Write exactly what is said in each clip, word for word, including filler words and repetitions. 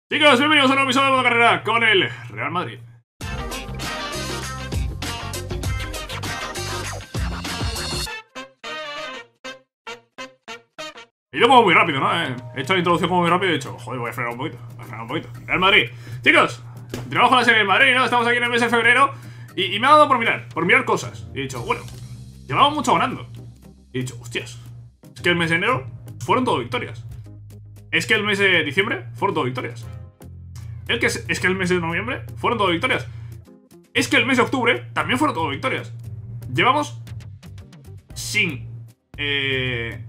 Chicos, bienvenidos a un nuevo episodio de Modo Carrera con el Real Madrid. Y yo como muy rápido, ¿no? Eh, he hecho la introducción como muy rápido y he dicho, joder, voy a frenar un poquito, voy a frenar un poquito. Real Madrid. Chicos, continuamos con la serie del Madrid, ¿no? Estamos aquí en el mes de febrero y, y me ha dado por mirar, por mirar cosas. Y he dicho, bueno, llevamos mucho ganando. Y he dicho, hostias, es que el mes de enero fueron todo victorias. Es que el mes de diciembre fueron todo victorias. El que es, es que el mes de noviembre fueron todo victorias. Es que el mes de octubre también fueron todo victorias. Llevamos sin eh,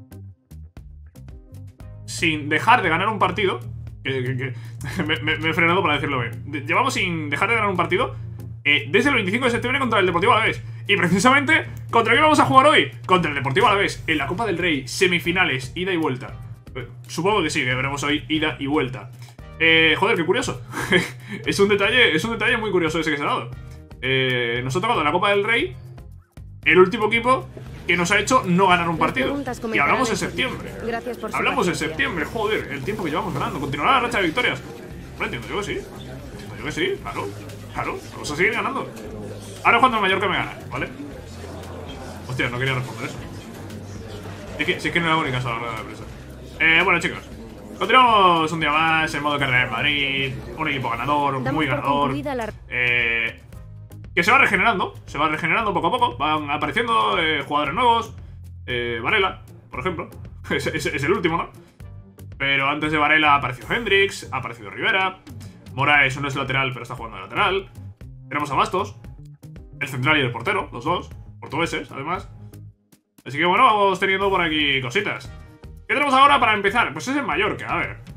sin dejar de ganar un partido que, que, que me, me, me he frenado para decirlo bien. Llevamos sin dejar de ganar un partido eh, desde el veinticinco de septiembre contra el Deportivo Alavés. Y precisamente, ¿contra qué vamos a jugar hoy? Contra el Deportivo Alavés, en la Copa del Rey, semifinales, ida y vuelta. eh, Supongo que sí, que veremos hoy ida y vuelta. Eh, joder, qué curioso. Es un detalle, es un detalle muy curioso ese que se ha dado. Eh, nos ha tocado en la Copa del Rey el último equipo que nos ha hecho no ganar un partido. Y hablamos en septiembre. Gracias por Hablamos en septiembre, joder, el tiempo que llevamos ganando. Continuará la racha de victorias. Bueno, entiendo yo que sí. Entiendo yo que sí, claro. Claro, vamos a seguir ganando. Ahora cuando el Mallorca me gana, ¿vale? Hostia, no quería responder eso. Es que, si es que no le hago ni caso a la rueda de prensa. Eh, bueno, chicos, continuamos un día más en modo carrera en Madrid. Un equipo ganador, muy ganador. Eh, que se va regenerando, se va regenerando poco a poco. Van apareciendo eh, jugadores nuevos. Eh, Varela, por ejemplo. es, es, es el último, ¿no? Pero antes de Varela ha aparecido Hendrix, ha aparecido Rivera. Moraes no es lateral, pero está jugando de lateral. Tenemos a Bastos, el central y el portero, los dos, portugueses, además. Así que bueno, vamos teniendo por aquí cositas. ¿Qué tenemos ahora para empezar? Pues es el Mallorca, a ver.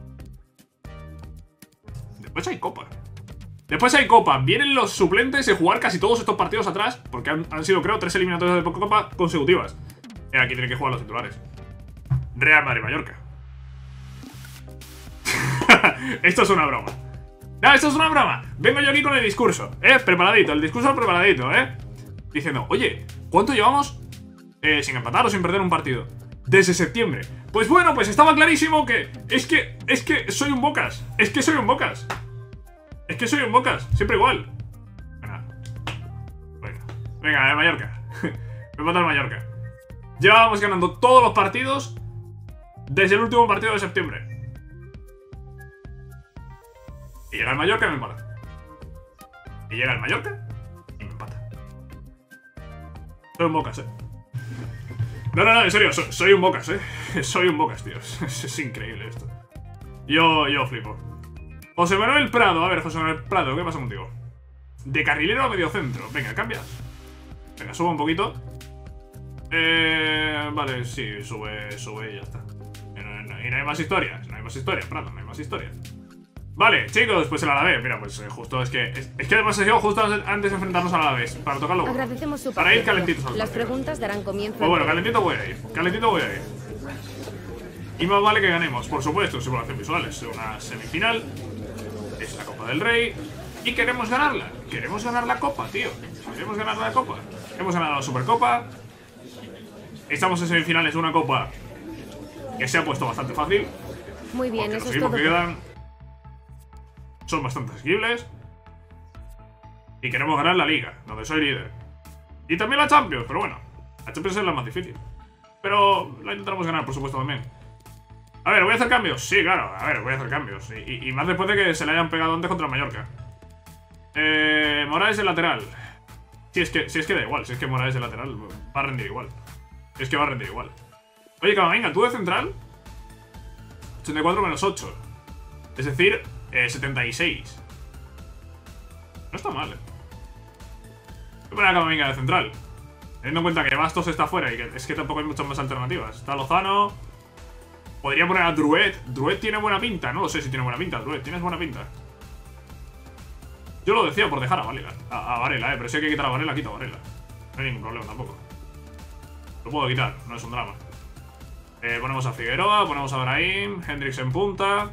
Después hay Copa. Después hay Copa. Vienen los suplentes de jugar casi todos estos partidos atrás, porque han, han sido, creo, tres eliminatorias de Copa consecutivas. Y aquí tienen que jugar los titulares. Real Madrid-Mallorca. Esto es una broma. No, esto es una broma. Vengo yo aquí con el discurso, eh, preparadito, el discurso preparadito, eh diciendo, oye, ¿cuánto llevamos eh, sin empatar o sin perder un partido? Desde septiembre. Pues bueno, pues estaba clarísimo que Es que, es que soy un bocas. Es que soy un bocas Es que soy un bocas, siempre igual. Venga, venga, venga, el Mallorca. Me mata el Mallorca. Llevábamos ganando todos los partidos desde el último partido de septiembre. Y llega el Mallorca y me empata. Y llega el Mallorca y me empata. Soy un bocas, eh. No, no, no, en serio, soy, soy un bocas, eh. Soy un bocas, tío. Es, es increíble esto. Yo, yo flipo. José Manuel Prado, a ver, José Manuel Prado, ¿qué pasa contigo? De carrilero a medio centro. Venga, cambia. Venga, sube un poquito. Eh, vale, sí, sube, sube y ya está. Y no, no, y no hay más historias, no hay más historias, Prado, no hay más historias. Vale, chicos, pues el Alavés. Mira, pues eh, justo es que es, es que además ha sido justo antes de enfrentarnos al Alavés. Para tocarlo. Agradecemos su para ir calentitos al Las partido. Preguntas darán comienzo. Pues bueno, calentito voy a ir. Calentito voy a ir. Y más vale que ganemos, por supuesto, simulación visual. Es una semifinal. Es la Copa del Rey. Y queremos ganarla. Queremos ganar la Copa, tío. Queremos ganar la Copa. Hemos ganado la Supercopa. Estamos en semifinales de una Copa que se ha puesto bastante fácil. Muy bien, porque eso los es todo. equipos que quedan son bastante asequibles. Y queremos ganar la Liga, donde soy líder. Y también la Champions, pero bueno, la Champions es la más difícil. Pero la intentaremos ganar, por supuesto, también. A ver, ¿voy a hacer cambios? Sí, claro, a ver, voy a hacer cambios. Y, y, y más después de que se le hayan pegado antes contra el Mallorca. Eh, Moraes de lateral. Si es que, si es que da igual, si es que Moraes de lateral va a rendir igual. Si es que va a rendir igual. Oye, Camavinga, tú de central ochenta y cuatro menos ocho. Es decir, eh, setenta y seis. No está mal, eh. Voy a poner a Camavinga de central, teniendo en cuenta que Bastos está fuera y que es que tampoco hay muchas más alternativas. Está Lozano. Podría poner a Druet. Druet tiene buena pinta. No lo sé si tiene buena pinta. Druet, tienes buena pinta. Yo lo decía por dejar a Varela. A, a Varela, eh. Pero si hay que quitar a Varela, quito a Varela. No hay ningún problema tampoco. Lo puedo quitar, no es un drama. Eh, ponemos a Figueroa, ponemos a Brahim, Hendrix en punta.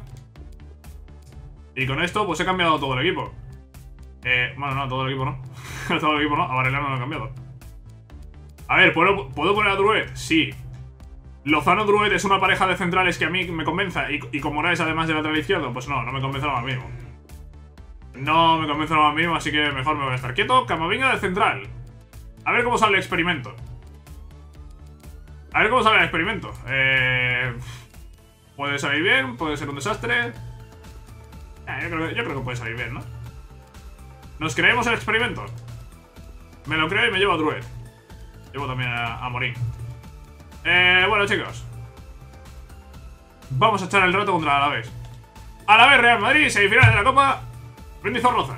Y con esto, pues he cambiado todo el equipo. Eh, bueno, no, todo el equipo no. Todo el equipo no, a Varela no lo he cambiado. A ver, ¿puedo, ¿puedo poner a Druet? Sí. Lozano Druet es una pareja de centrales que a mí me convenza. Y, y con Moraes además de lateral izquierdo, pues no, no me convence lo más mínimo. No me convence lo más mínimo, así que mejor me voy a estar quieto. Camavinga de central. A ver cómo sale el experimento. A ver cómo sale el experimento. Eh, puede salir bien, puede ser un desastre. Eh, yo, creo, yo creo que puede salir bien, ¿no? ¿Nos creemos el experimento? Me lo creo y me llevo a Druet. Llevo también a, a Morín. Eh, bueno, chicos. Vamos a echar el rato contra el Alavés. Alavés Real Madrid, semifinales de la Copa. Brindis Zorroza.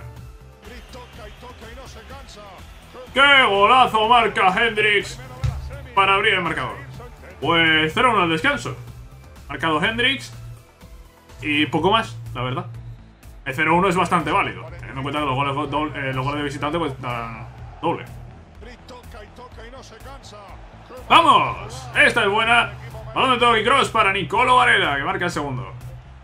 ¡Qué golazo marca Hendrix para abrir el marcador! Pues cero uno al descanso. Marcado Hendrix. Y poco más, la verdad. El cero uno es bastante válido, teniendo en cuenta que los goles, doble, eh, los goles de visitante pues dan doble. ¡Vamos! Esta es buena. Balón de toque y cross para Nicolo Varela, que marca el segundo.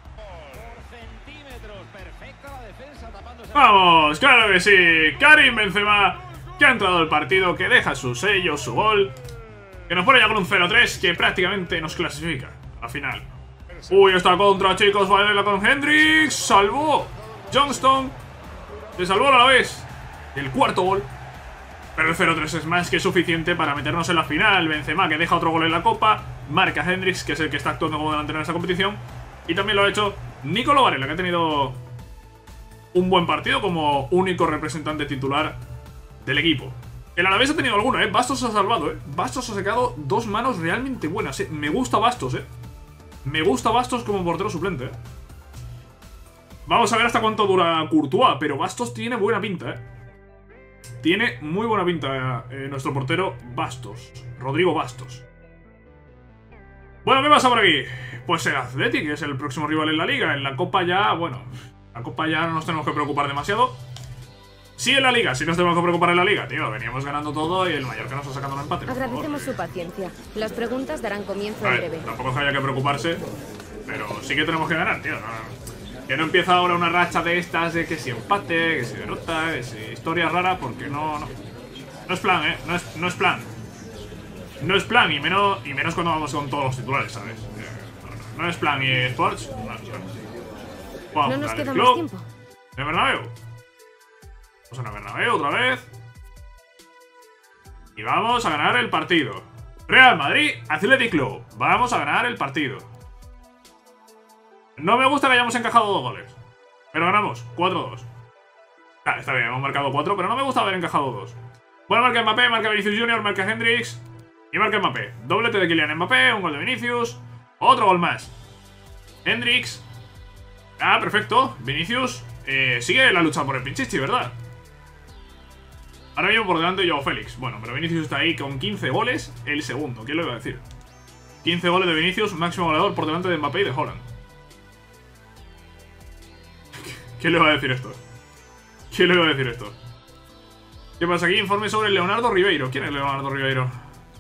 ¡Vamos! ¡Claro que sí! Karim Benzema, que ha entrado al partido, que deja su sello, su gol, que nos pone ya con un cero tres, que prácticamente nos clasifica a la final. Uy, esta contra, chicos. Varela con Hendrix. Salvó Johnston. Se salvó a la vez el cuarto gol. Pero el cero tres es más que suficiente para meternos en la final. Benzema, que deja otro gol en la Copa. Marca Hendrix, que es el que está actuando como delantero en esta competición. Y también lo ha hecho Nicolo Varela, que ha tenido un buen partido como único representante titular del equipo. El Alavés ha tenido alguno, ¿eh? Bastos ha salvado, ¿eh? Bastos ha sacado dos manos realmente buenas, ¿eh? Me gusta Bastos, ¿eh? Me gusta Bastos como portero suplente, ¿eh? Vamos a ver hasta cuánto dura Courtois, pero Bastos tiene buena pinta, ¿eh? Tiene muy buena pinta eh, nuestro portero Bastos. Rodrigo Bastos. Bueno, ¿qué pasa por aquí? Pues el Athletic, que es el próximo rival en la Liga. En la Copa ya, bueno, la Copa ya no nos tenemos que preocupar demasiado. Sí, en la Liga, sí nos tenemos que preocupar en la Liga, tío. Veníamos ganando todo y el Mallorca nos está sacando un empate. Agradecemos su paciencia. Las preguntas darán comienzo en breve. Tampoco es que haya que preocuparse, pero sí que tenemos que ganar, tío. No, que no empieza ahora una racha de estas de que si empate, que si derrota, que si historia rara, porque no, no. No es plan, ¿eh? No es, no es plan. No es plan, y menos, y menos cuando vamos con todos los titulares, ¿sabes? No, no, no es plan y Sports. No, no, wow, no nos dale, queda club, más tiempo. De Bernabéu. Vamos a Bernabéu otra vez. Y vamos a ganar el partido. Real Madrid, Athletic Club. Vamos a ganar el partido. No me gusta que hayamos encajado dos goles, pero ganamos cuatro dos. Ah, está bien, hemos marcado cuatro, pero no me gusta haber encajado dos. Bueno, marca Mbappé, marca Vinicius Junior, marca Hendrix y marca Mbappé. Doblete de Kylian Mbappé, un gol de Vinicius. Otro gol más. Hendrix. Ah, perfecto. Vinicius eh, sigue la lucha por el Pichichi, ¿verdad? Ahora mismo por delante Joao Félix. Bueno, pero Vinicius está ahí con quince goles, el segundo. ¿Quién lo iba a decir? quince goles de Vinicius, máximo goleador por delante de Mbappé y de Haaland. ¿Quién le va a decir esto? ¿Quién le va a decir esto? ¿Qué pasa aquí? Informe sobre Leonardo Ribeiro. ¿Quién es Leonardo Ribeiro?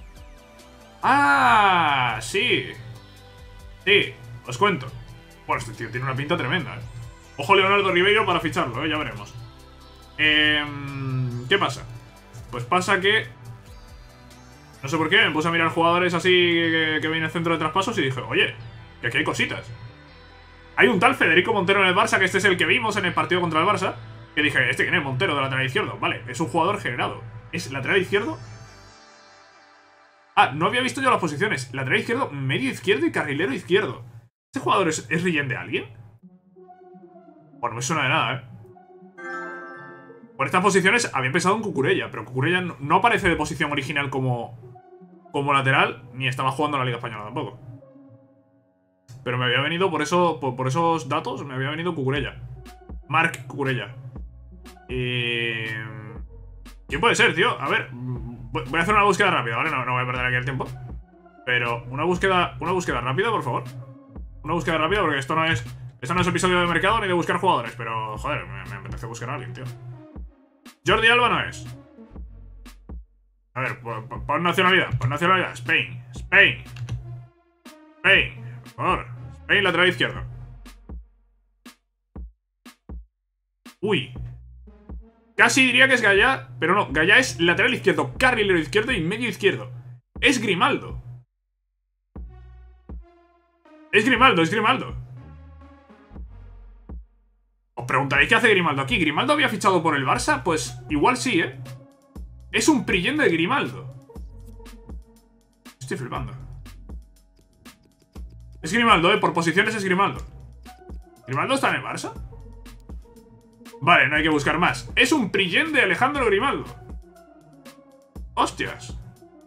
¡Ah! Sí. Sí, os cuento. Bueno, este tío tiene una pinta tremenda, ¿eh? Ojo Leonardo Ribeiro para ficharlo, ¿eh? Ya veremos. Eh, ¿Qué pasa? Pues pasa que... No sé por qué, me puse a mirar jugadores así que, que vienen al centro de traspasos y dije, oye, que aquí hay cositas. Hay un tal Federico Montero en el Barça, que este es el que vimos en el partido contra el Barça, que dije, ¿este quién es? Montero, de lateral izquierdo. Vale, es un jugador generado. ¿Es lateral izquierdo? Ah, no había visto yo las posiciones. Lateral izquierdo, medio izquierdo y carrilero izquierdo. ¿Este jugador es, es rellén de alguien? Bueno, no me suena de nada, ¿eh? Por estas posiciones había pensado en Cucurella, pero Cucurella no, no aparece de posición original como, como lateral, ni estaba jugando en la Liga Española tampoco. Pero me había venido, por eso por, por esos datos, me había venido Cucurella. Marc Cucurella. Y... ¿Quién puede ser, tío? A ver, voy a hacer una búsqueda rápida, ¿vale? No, no voy a perder aquí el tiempo. Pero una búsqueda, una búsqueda rápida, por favor. Una búsqueda rápida, porque esto no es... Esto no es episodio de mercado ni de buscar jugadores. Pero, joder, me, me apetece buscar a alguien, tío. Jordi Alba no es. A ver, pon, pon nacionalidad, pon nacionalidad. Spain, Spain. Spain, por favor. Spain, lateral izquierdo. Uy. Casi diría que es Gallá, pero no. Gallá es lateral izquierdo, carrilero izquierdo y medio izquierdo. Es Grimaldo. Es Grimaldo, es Grimaldo. Os preguntaréis qué hace Grimaldo aquí. ¿Grimaldo había fichado por el Barça? Pues igual sí, ¿eh? Es un prillén de Grimaldo. Estoy flipando. Es Grimaldo, ¿eh? Por posiciones es Grimaldo. ¿Grimaldo está en el Barça? Vale, no hay que buscar más. Es un prillén de Alejandro Grimaldo. Hostias.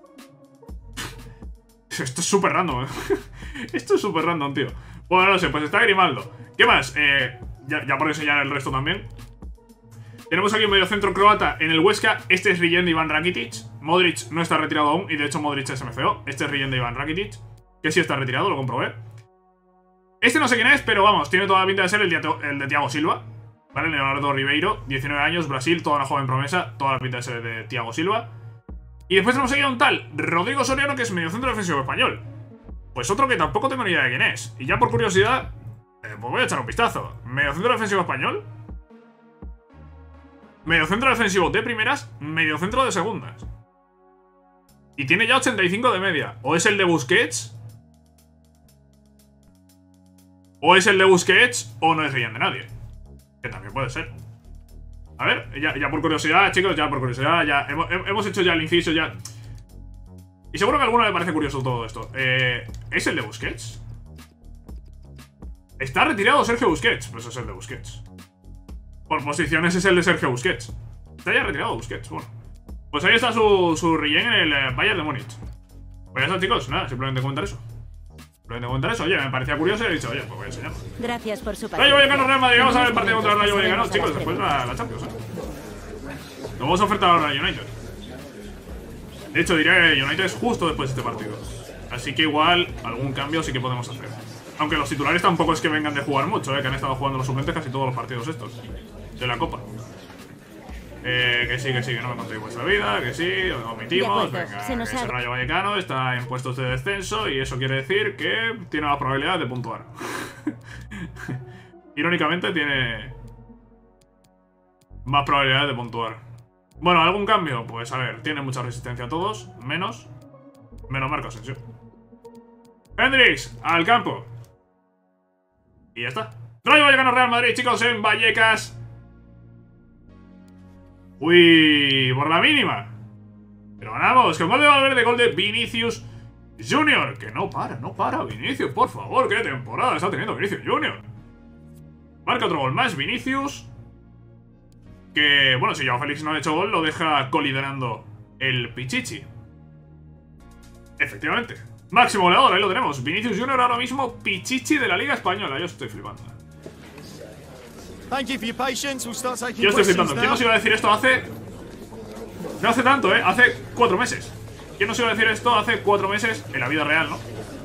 Esto es súper random, ¿eh? Esto es súper random, tío. Bueno, no sé, pues está Grimaldo. ¿Qué más? Eh, ya, ya por enseñar el resto también. Tenemos aquí un mediocentro croata en el Huesca. Este es Rijen de Iván Rakitic. Modric no está retirado aún y de hecho Modric es M C O. Este es Rijen de Iván Rakitic, que sí está retirado, lo comprobé. Este no sé quién es, pero vamos, tiene toda la pinta de ser el de, el de Thiago Silva. Vale, Leonardo Ribeiro, diecinueve años, Brasil, toda una joven promesa. Toda la pinta de ser de Thiago Silva. Y después tenemos aquí a un tal Rodrigo Soriano, que es mediocentro defensivo español. Pues otro que tampoco tengo ni idea de quién es. Y ya por curiosidad, eh, pues voy a echar un vistazo. Mediocentro defensivo español. Mediocentro defensivo de primeras, mediocentro de segundas. Y tiene ya ochenta y cinco de media. O es el de Busquets. O es el de Busquets, o no es Rijen de nadie. Que también puede ser. A ver, ya, ya por curiosidad, chicos, ya por curiosidad, ya hemos, hemos hecho ya el inciso, ya. Y seguro que a alguno le parece curioso todo esto. Eh, ¿Es el de Busquets? Está retirado Sergio Busquets. Pues es el de Busquets. Por posiciones es el de Sergio Busquets. Está ya retirado Busquets, bueno. Pues ahí está su, su Rijen en el eh, Bayern de Múnich. Pues ya está, chicos, nada, simplemente comentar eso. Simplemente comentar eso, oye, me parecía curioso y he dicho, oye, pues voy a enseñarlo. Gracias por su Rayo Vallecano, Real Madrid, vamos a ver el partido contra el Rayo Vallecano, chicos, después la, la Champions, ¿eh? Nos vamos a ofertar ahora a United. De hecho, diría que United es justo después de este partido. Así que igual, algún cambio sí que podemos hacer. Aunque los titulares tampoco es que vengan de jugar mucho, ¿eh? Que han estado jugando los suplentes casi todos los partidos estos de la Copa. Eh, que sí, que sí, que no me contéis vuestra vida, que sí, omitimos, venga, ese Rayo Vallecano está en puestos de descenso y eso quiere decir que tiene la probabilidad de puntuar. Irónicamente tiene más probabilidades de puntuar. Bueno, ¿algún cambio? Pues a ver, tiene mucha resistencia a todos, menos, menos Marco Asensio. Hendrix, al campo. Y ya está. Rayo Vallecano Real Madrid, chicos, en Vallecas. Uy, por la mínima. Pero ganamos, que el gol de Valverde, gol de Vinicius Junior. Que no para, no para Vinicius, por favor. Qué temporada está teniendo Vinicius Junior. Marca otro gol más, Vinicius. Que, bueno, si Joao Félix no ha hecho gol, lo deja coliderando el Pichichi. Efectivamente. Máximo goleador, ahí lo tenemos. Vinicius Junior ahora mismo Pichichi de la Liga Española. Yo estoy flipando. Yo estoy flipando. ¿Quién nos iba a decir esto hace...? No hace tanto, ¿eh? Hace cuatro meses. ¿Quién nos iba a decir esto hace cuatro meses en la vida real, no?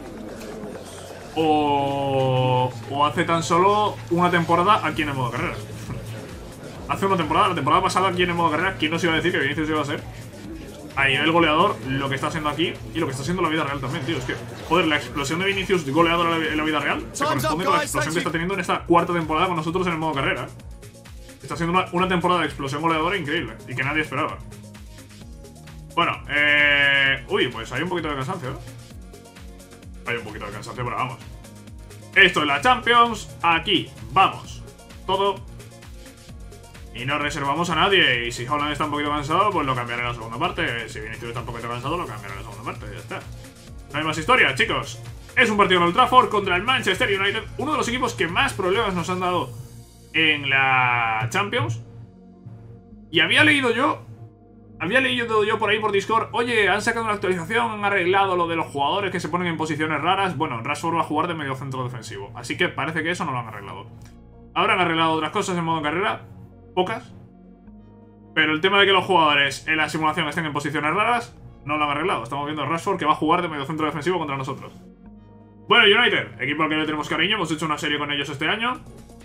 O... O hace tan solo una temporada aquí en el modo carrera. Hace una temporada, la temporada pasada aquí en el modo carrera, ¿quién nos iba a decir que Vinicius iba a ser a nivel goleador lo que está haciendo aquí y lo que está haciendo en la vida real también, tío? Es que, joder, la explosión de Vinicius goleador en la vida real se corresponde con la explosión que está teniendo en esta cuarta temporada con nosotros en el modo carrera. Está haciendo una, una temporada de explosión goleadora increíble y que nadie esperaba. Bueno, eh... uy, pues hay un poquito de cansancio, ¿no? Hay un poquito de cansancio, pero vamos. Esto es la Champions, aquí, vamos. Todo... Y no reservamos a nadie. Y si Haaland está un poquito cansado, pues lo cambiaré en la segunda parte. Si Vinicius está un poquito cansado, lo cambiaré en la segunda parte. Ya está. No hay más historia, chicos. Es un partido en Old Trafford contra el Manchester United. Uno de los equipos que más problemas nos han dado en la Champions. Y había leído yo... Había leído yo por ahí por Discord. Oye, han sacado una actualización, han arreglado lo de los jugadores que se ponen en posiciones raras. Bueno, Rashford va a jugar de medio centro defensivo. Así que parece que eso no lo han arreglado. Habrán arreglado otras cosas en modo carrera. Pocas. Pero el tema de que los jugadores en la simulación estén en posiciones raras no lo han arreglado. Estamos viendo a Rashford que va a jugar de medio centro defensivo contra nosotros. Bueno, United, equipo al que le tenemos cariño. Hemos hecho una serie con ellos este año.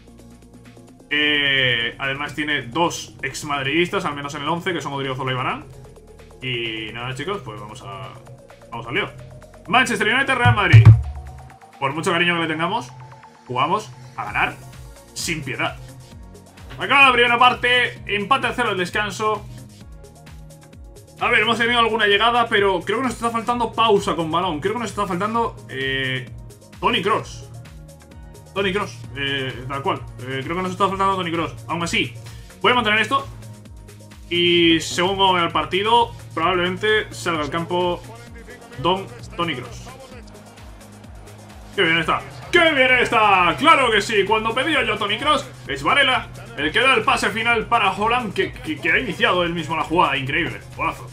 eh, Además tiene dos exmadridistas, al menos en el once, que son Odriozola y Varane. Y nada, chicos, pues vamos a... Vamos al lío. Manchester United, Real Madrid. Por mucho cariño que le tengamos, jugamos a ganar sin piedad. Acaba la primera parte, empate a cero al descanso. A ver, hemos tenido alguna llegada, pero creo que nos está faltando pausa con balón. Creo que nos está faltando eh, Toni Kroos. Toni Kroos, eh, tal cual. Eh, creo que nos está faltando Toni Kroos. Aún así, voy a mantener esto. Y según cómo vea el partido, probablemente salga al campo Don Toni Kroos. ¡Qué bien está! ¡Qué bien está! ¡Claro que sí! Cuando pedía yo a Toni Kroos, es Varela el que da el pase final para Haaland, que, que, que ha iniciado él mismo la jugada. Increíble. Golazo.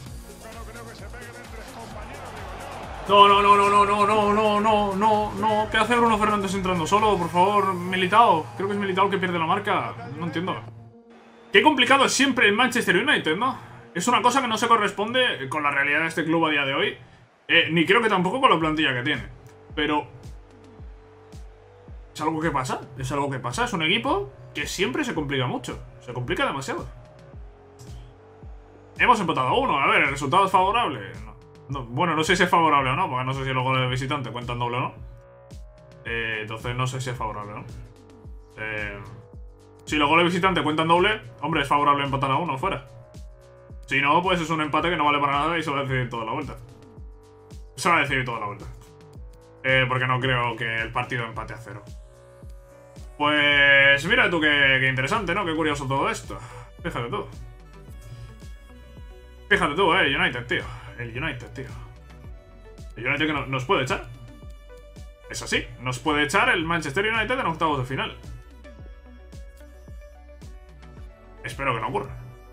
No, no, no, no, no, no, no, no, no, no, no. ¿Qué hace Bruno Fernández entrando solo? Por favor, Militao. Creo que es Militao el que pierde la marca. No entiendo. Qué complicado es siempre el Manchester United, ¿no? Es una cosa que no se corresponde con la realidad de este club a día de hoy. Eh, ni creo que tampoco con la plantilla que tiene. Pero... es algo que pasa. Es algo que pasa. Es un equipo que siempre se complica mucho. Se complica demasiado. Hemos empatado a uno. A ver, el resultado es favorable. No. No, bueno, no sé si es favorable o no, porque no sé si los goles de visitante cuentan doble o no. Eh, entonces no sé si es favorable o no. Eh, si los goles de visitante cuentan doble, hombre, es favorable empatar a uno fuera. Si no, pues es un empate que no vale para nada y se va a decidir toda la vuelta. Se va a decidir toda la vuelta. Eh, porque no creo que el partido empate a cero. Pues mira tú qué, qué interesante, ¿no? Qué curioso todo esto. Fíjate tú. Fíjate tú, eh, United, tío. El United, tío. El United que no, nos puede echar. Es así, nos puede echar el Manchester United en octavos de final. Espero que no ocurra.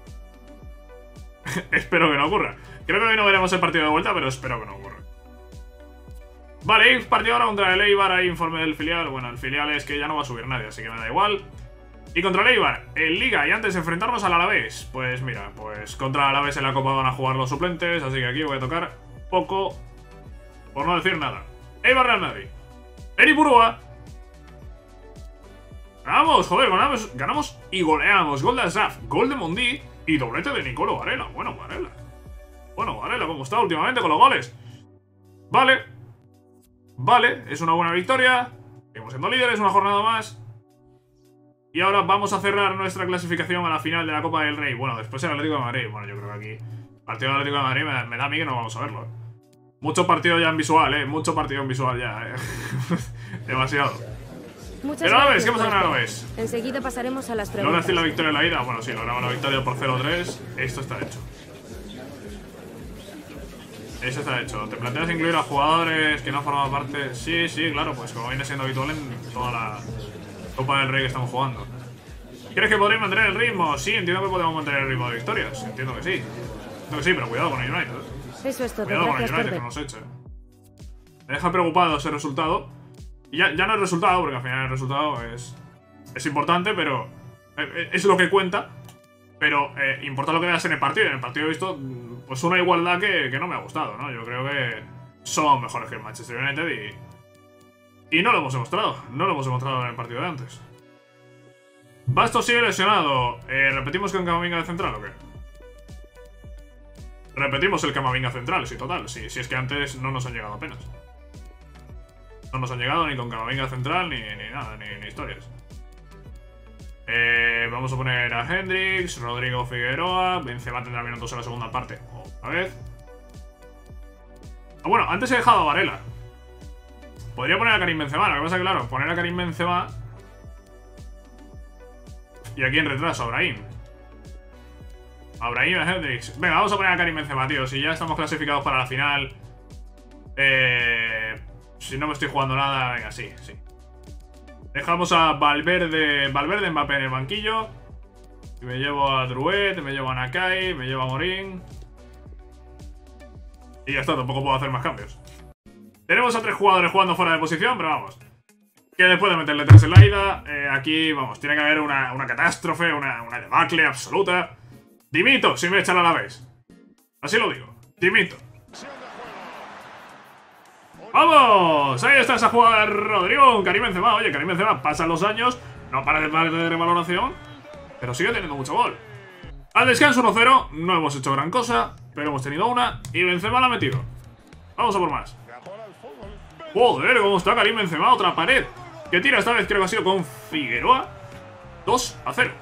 Espero que no ocurra. Creo que hoy no veremos el partido de vuelta, pero espero que no ocurra. Vale, partido ahora contra el Eibar. Hay informe del filial. Bueno, el filial es que ya no va a subir nadie, así que me da igual. Y contra el Eibar, en Liga, y antes de enfrentarnos al Alavés. Pues mira, pues contra el Alavés en la Copa van a jugar los suplentes, así que aquí voy a tocar poco, por no decir nada. Eibar Real Madrid. Eri Burua. Ganamos, joder, ganamos, ganamos y goleamos. Gol de Asraf, gol de Mondi y doblete de Nicolo Varela. Bueno, Varela. Bueno, Varela, ¿cómo está últimamente con los goles? Vale. Vale, es una buena victoria. Seguimos siendo líderes, una jornada más. Y ahora vamos a cerrar nuestra clasificación a la final de la Copa del Rey. Bueno, después el Atlético de Madrid. Bueno, yo creo que aquí partido del Atlético de Madrid me, me da a mí que no vamos a verlo, ¿eh? Mucho partido ya en visual, ¿eh? Mucho partido en visual ya, ¿eh? Demasiado. Muchas Pero a ver, ¿qué gracias, hemos ganado Jorge. a vez? Enseguida pasaremos a las ¿Logra preguntas. decir la victoria en la ida? Bueno, sí, logramos la victoria por cero tres. Esto está hecho. Eso está hecho. ¿Te planteas incluir a jugadores que no forman parte? Sí, sí, claro, pues como viene siendo habitual en toda la Copa del Rey que estamos jugando. ¿Crees que podréis mantener el ritmo? Sí, entiendo que podemos mantener el ritmo de victorias. Entiendo que sí. Entiendo que sí, pero cuidado con el United. Eso es todo. Cuidado con el Gracias, United, que Corbett. nos eche. Me deja preocupado ese resultado. Y ya, ya no es resultado, porque al final el resultado es, es importante, pero es lo que cuenta. Pero eh, importa lo que veas en el partido. En el partido he visto pues una igualdad que, que no me ha gustado, ¿no? Yo creo que son mejores que el Manchester United y, y no lo hemos demostrado. No lo hemos demostrado en el partido de antes. Bastos sigue lesionado. Eh, ¿Repetimos con Camavinga de central o qué? Repetimos el Camavinga central, sí, total. Sí, si es que antes no nos han llegado apenas. No nos han llegado ni con Camavinga central ni, ni nada, ni, ni historias. Eh, vamos a poner a Hendrix, Rodrigo Figueroa. Benzema tendrá minutos en la segunda parte. Otra vez. Ah, bueno, antes he dejado a Varela. Podría poner a Karim Benzema. Lo que pasa es que, claro, poner a Karim Benzema. Y aquí en retraso, a Brahim. A Brahim, a Hendrix. Venga, vamos a poner a Karim Benzema, tío. Si ya estamos clasificados para la final. Eh, si no me estoy jugando nada, venga, sí, sí. Dejamos a Valverde, Valverde Mbappé en el banquillo. Y me llevo a Drouet, me llevo a Nakai, me llevo a Morín. Y ya está, tampoco puedo hacer más cambios. Tenemos a tres jugadores jugando fuera de posición, pero vamos. Que después de meterle tres en la ida, eh, aquí, vamos, tiene que haber una, una catástrofe, una, una debacle absoluta. Dimito si me echan a la vez. Así lo digo, dimito. ¡Vamos! Ahí está esa jugada de Rodrigo, Karim Benzema. Oye, Karim Benzema, pasan los años, no para de de revaloración, pero sigue teniendo mucho gol. Al descanso uno cero, no hemos hecho gran cosa, pero hemos tenido una y Benzema la ha metido. Vamos a por más. Joder, cómo está Karim Benzema, otra pared. Que tira esta vez, creo que ha sido con Figueroa. dos a cero.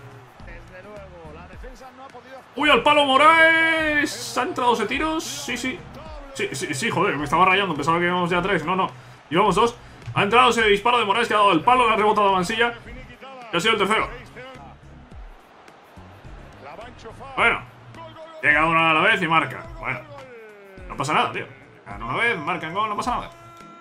Uy, al palo Moraes. ¿Ha entrado ese tiros? Sí, sí. Sí, sí, sí, joder, me estaba rayando. Pensaba que íbamos ya a tres. No, no. Íbamos dos. Ha entrado ese disparo de Moraes que ha dado el palo, le ha rebotado a Mansilla. Y ha sido el tercero. Bueno, llega uno a la vez y marca. Bueno, no pasa nada, tío. Llegan una vez, marcan gol, no pasa nada.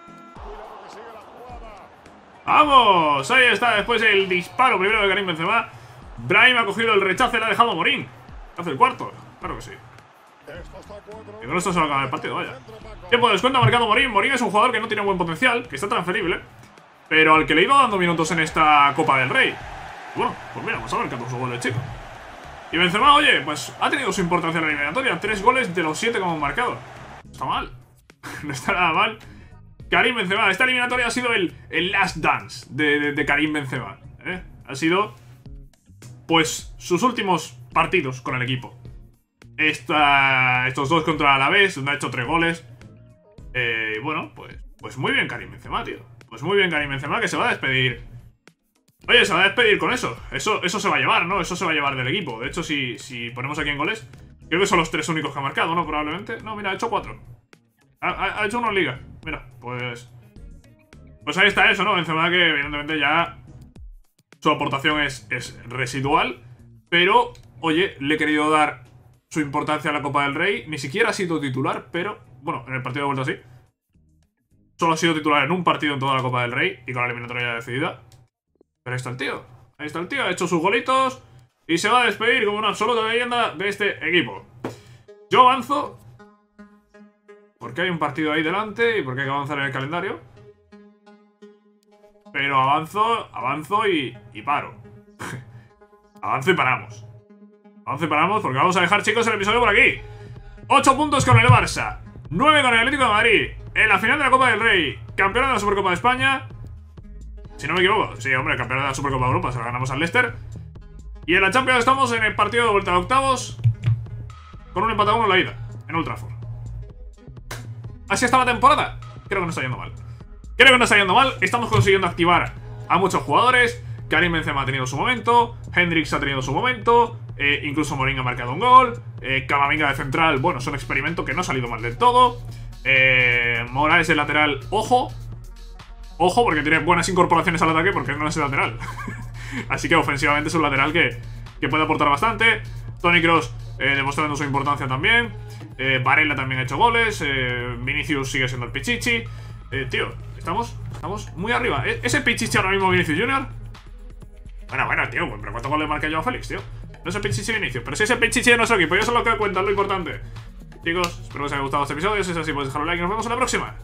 ¡Vamos! Ahí está, después el disparo primero de Karim Benzema. Brahim ha cogido el rechace y le ha dejado a Morín. Hace el cuarto, claro que sí. Y con esto se va a acabar el partido, vaya. Tiempo de descuento ha marcado Morín. Morín es un jugador que no tiene buen potencial, que está transferible, pero al que le he ido dando minutos en esta Copa del Rey. Bueno, pues mira, vamos a ver qué hace su gol el chico. Y Benzema, oye, pues ha tenido su importancia en la eliminatoria. Tres goles de los siete que hemos marcado. No está mal. No está nada mal. Karim Benzema, esta eliminatoria ha sido el, el last dance de, de, de Karim Benzema, ¿eh? Ha sido, pues, sus últimos partidos con el equipo. Esta, estos dos contra Alavés, donde ha hecho tres goles. Eh, bueno, pues, pues muy bien Karim Benzema, tío. Pues muy bien Karim Benzema, que se va a despedir. Oye, se va a despedir con eso. Eso, eso se va a llevar, ¿no? Eso se va a llevar del equipo. De hecho, si, si ponemos aquí en goles, creo que son los tres únicos que ha marcado, ¿no? Probablemente. No, mira, ha hecho cuatro. Ha, ha, ha hecho uno en liga. Mira, pues... Pues ahí está eso, ¿no? Benzema, que evidentemente ya su aportación es, es residual. Pero, oye, le he querido dar su importancia a la Copa del Rey. Ni siquiera ha sido titular, pero... Bueno, en el partido de vuelta sí. Solo ha sido titular en un partido en toda la Copa del Rey. Y con la eliminatoria ya decidida. Pero ahí está el tío. Ahí está el tío. Ha hecho sus golitos. Y se va a despedir como una absoluta leyenda de este equipo. Yo avanzo... Porque hay un partido ahí delante y porque hay que avanzar en el calendario. Pero avanzo, avanzo y, y paro. Avanzo y paramos. Avanzo y paramos porque vamos a dejar, chicos, el episodio por aquí. ocho puntos con el Barça. nueve con el Atlético de Madrid. En la final de la Copa del Rey. Campeón de la Supercopa de España. Si no me equivoco. Sí, hombre, campeón de la Supercopa de Europa. Se la ganamos al Leicester. Y en la Champions estamos en el partido de vuelta de octavos. Con un empate a uno en la ida. En Old Trafford. Así está la temporada. Creo que no está yendo mal. Creo que no está yendo mal. Estamos consiguiendo activar a muchos jugadores. Karim Benzema ha tenido su momento. Hendrix ha tenido su momento. Eh, incluso Morín ha marcado un gol. Eh, Camavinga de central. Bueno, es un experimento que no ha salido mal del todo. Eh, Moraes de lateral. Ojo. Ojo, porque tiene buenas incorporaciones al ataque porque no es el lateral. Así que ofensivamente es un lateral que, que puede aportar bastante. Toni Kroos eh, demostrando su importancia también. Eh, Varela también ha hecho goles. eh, Vinicius sigue siendo el Pichichi. eh, Tío, estamos, estamos muy arriba. ¿E ¿Ese Pichichi ahora mismo Vinicius Junior? Bueno, bueno, tío, pero ¿cuántos goles marca yo a Félix, tío? No es el Pichichi Vinicius, pero si es el Pichichi de nuestro equipo. Yo sé lo que cuenta, lo importante. Chicos, espero que os haya gustado este episodio. Si es así, pues dejadle un like y nos vemos en la próxima.